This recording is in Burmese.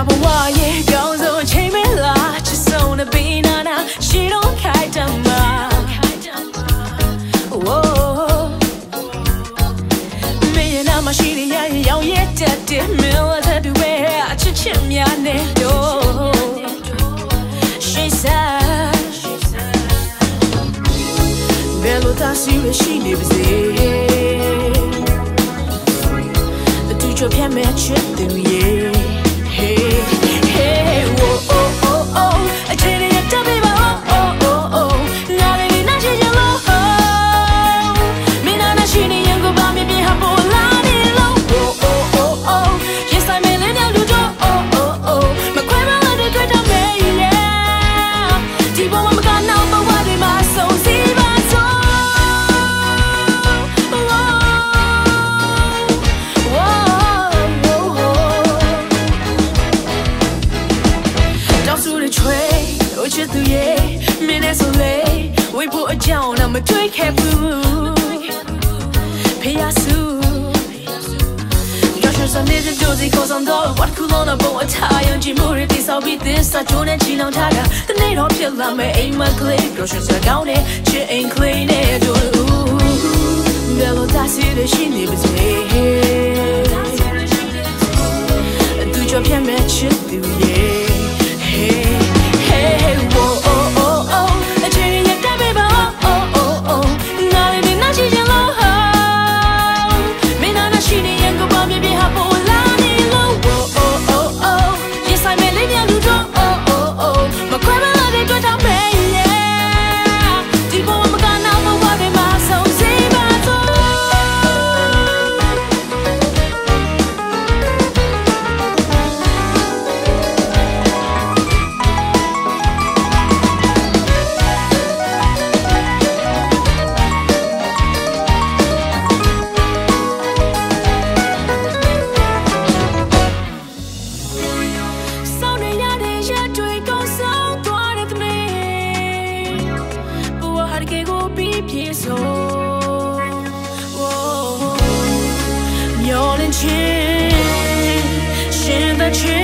ဘဝရဲ့ကောင်းဆုံးအချိန်ပဲလားချစ်ဆုံးတဲ့ဘေးနာနာရှိတော့ခိုင်တမ်းမှာမင်းရဲ့နာမရှိတဲ့ရောင်ရဲ့တက်တဲ့မင်းလာတဲ့တွေအချစ်ချစ်များနေတော့ရှိစားဘယ်လိုသာရှိနေပါစေတူချပြမဲ့ချစ်သူရဲ့ Hey hey oh oh oh oh အချိန်ရတဲ့ဘေးပါ oh oh oh နားလေးနားချင်လို့ မင်းနာရှိနေရင်ကိုပါမြပြဟာပေါ်လာနေလို့ oh oh oh oh yes I may let you do oh oh oh မခွဲမလို့တွေ့တော့မေး yeah ဒီဘဝမှာကတော့ဘဝတွေမှာဆုံးစီပါဆုံး ချစ်သူရဲ့မင်းနဲ့ဆိုလေဝိဖို့အကြောင်းတော့မတွေ့ခဲ့ဘူးဖေးရစုရရှိစနေတဲ့ကြိုးစီခေါ်ဆောင်တော့ what cool on a boat အထားယုံကြည်မှုတွေတိဆောက်ပြီးသစ္စာကြိုးနဲ့ချီနှောင်ထားတာတနေ့တော့ဖြစ်လာမယ်အိမ်မကလေးရရှိစကောင်းနဲ့ချစ်အိမ်ကလေးနဲ့တို့ဘယ်လိုသာစီရရှိနေပါစေသူချပြမဲ့ချစ်သူရဲ့ Hey whoa oh oh oh အချိန်ရတဲ့ဘေးပါ oh oh oh နားလေးနားချင်လို့မင်းနာရှိနေရင်ကိုပါမြပြဟာပေါ်လာနေလို့ oh oh oh oh yes I may let you do oh oh oh မခွဲမလို့တွေ့တော့မေး yeah ဒီဘဝမှာကတော့ဘဝတွေမှာဆုံးစီပါဆုံး မျောလင်းခြင်းရှင်တဲ့